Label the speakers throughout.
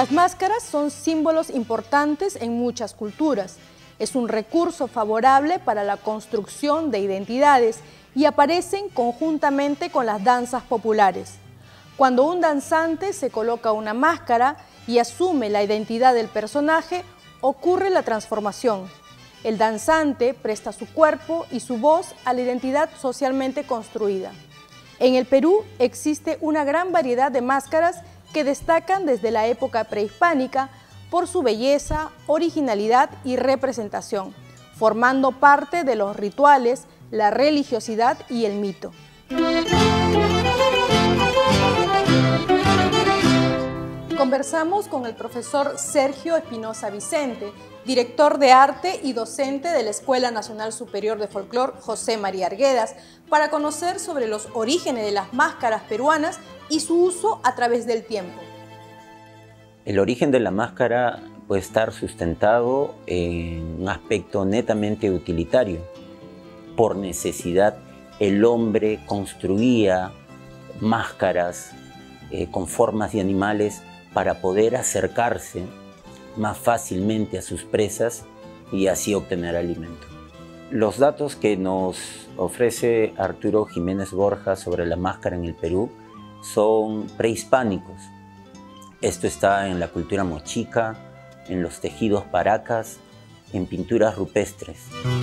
Speaker 1: Las máscaras son símbolos importantes en muchas culturas. Es un recurso favorable para la construcción de identidades y aparecen conjuntamente con las danzas populares. Cuando un danzante se coloca una máscara y asume la identidad del personaje, ocurre la transformación. El danzante presta su cuerpo y su voz a la identidad socialmente construida. En el Perú existe una gran variedad de máscaras que destacan desde la época prehispánica por su belleza, originalidad y representación, formando parte de los rituales, la religiosidad y el mito. Conversamos con el profesor Sergio Espinosa Vicente, director de arte y docente de la Escuela Nacional Superior de Folclor José María Arguedas, para conocer sobre los orígenes de las máscaras peruanas y su uso a través del tiempo.
Speaker 2: El origen de la máscara puede estar sustentado en un aspecto netamente utilitario. Por necesidad, el hombre construía máscaras con formas de animales para poder acercarse más fácilmente a sus presas y así obtener alimento. Los datos que nos ofrece Arturo Jiménez Borja sobre la máscara en el Perú son prehispánicos. Esto está en la cultura mochica, en los tejidos paracas, en pinturas rupestres.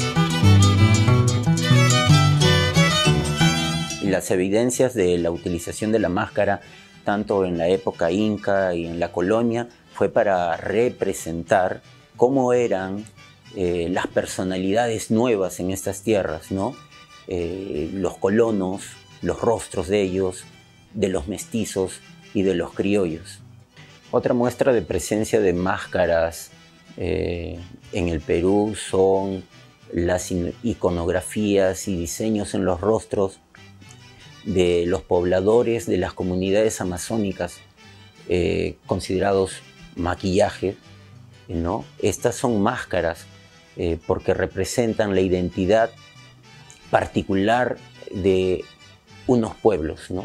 Speaker 2: Y las evidencias de la utilización de la máscara tanto en la época inca y en la colonia, fue para representar cómo eran las personalidades nuevas en estas tierras, ¿no? Los colonos, los rostros de ellos, de los mestizos y de los criollos. Otra muestra de presencia de máscaras en el Perú son las iconografías y diseños en los rostros de los pobladores de las comunidades amazónicas, considerados maquillaje, ¿no? Estas son máscaras porque representan la identidad particular de unos pueblos, ¿no?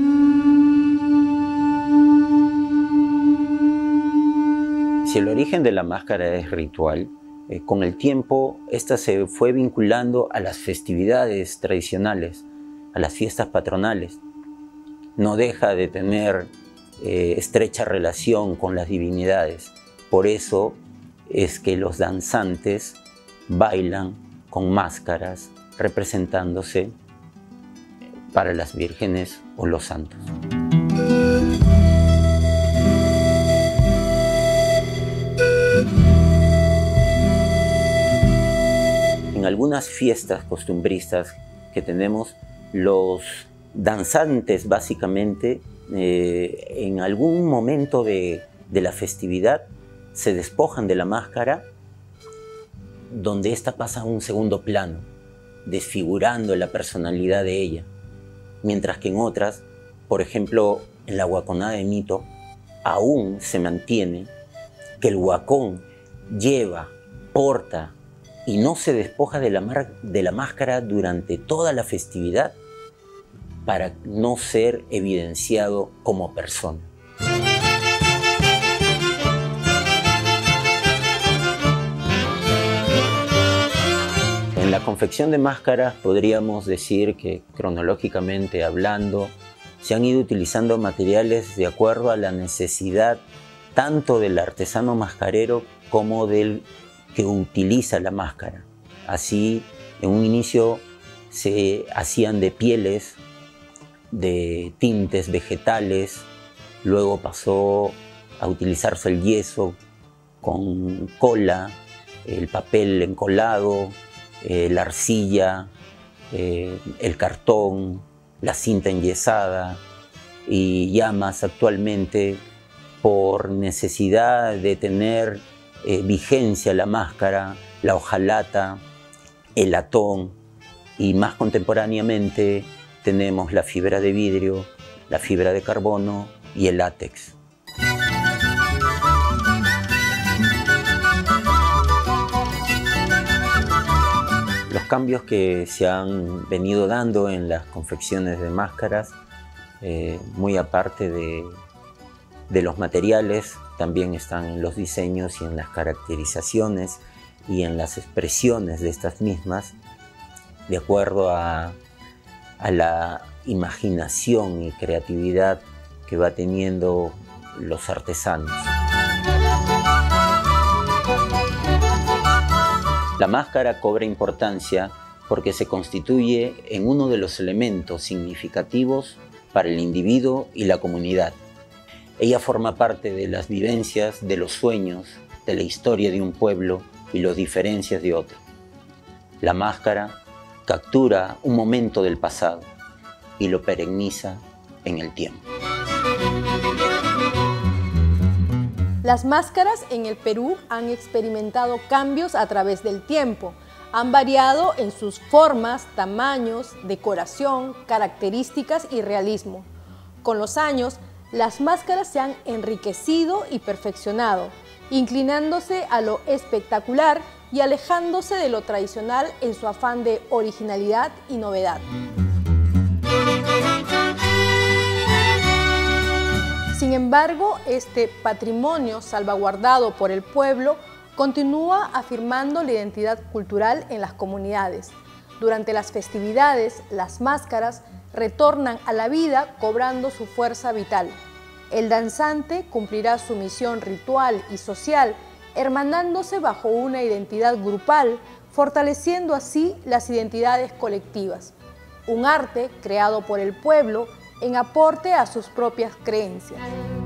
Speaker 2: Si el origen de la máscara es ritual, con el tiempo esta se fue vinculando a las festividades tradicionales, a las fiestas patronales. No deja de tener estrecha relación con las divinidades. Por eso es que los danzantes bailan con máscaras representándose para las vírgenes o los santos. En algunas fiestas costumbristas que tenemos, los danzantes básicamente en algún momento de la festividad se despojan de la máscara, donde ésta pasa a un segundo plano, desfigurando la personalidad de ella. Mientras que en otras, por ejemplo en la Huaconada de Mito, aún se mantiene que el huacón lleva, porta y no se despoja de la máscara durante toda la festividad para no ser evidenciado como persona. En la confección de máscaras podríamos decir que, cronológicamente hablando, se han ido utilizando materiales de acuerdo a la necesidad tanto del artesano mascarero como del que utiliza la máscara. Así, en un inicio se hacían de pieles, de tintes vegetales, luego pasó a utilizarse el yeso con cola, el papel encolado, la arcilla, el cartón, la cinta enyesada y ya más actualmente, por necesidad de tener vigencia la máscara, la hojalata, el latón y más contemporáneamente tenemos la fibra de vidrio, la fibra de carbono y el látex. Los cambios que se han venido dando en las confecciones de máscaras, muy aparte de de los materiales, también están en los diseños y en las caracterizaciones y en las expresiones de estas mismas, de acuerdo a la imaginación y creatividad que va teniendo los artesanos. La máscara cobra importancia porque se constituye en uno de los elementos significativos para el individuo y la comunidad. Ella forma parte de las vivencias, de los sueños, de la historia de un pueblo y las diferencias de otro. La máscara captura un momento del pasado y lo perenniza en el tiempo.
Speaker 1: Las máscaras en el Perú han experimentado cambios a través del tiempo. Han variado en sus formas, tamaños, decoración, características y realismo. Con los años, las máscaras se han enriquecido y perfeccionado, inclinándose a lo espectacular y alejándose de lo tradicional en su afán de originalidad y novedad. Sin embargo, este patrimonio salvaguardado por el pueblo continúa afirmando la identidad cultural en las comunidades. Durante las festividades, las máscaras retornan a la vida cobrando su fuerza vital. El danzante cumplirá su misión ritual y social, hermanándose bajo una identidad grupal, fortaleciendo así las identidades colectivas. Un arte creado por el pueblo en aporte a sus propias creencias.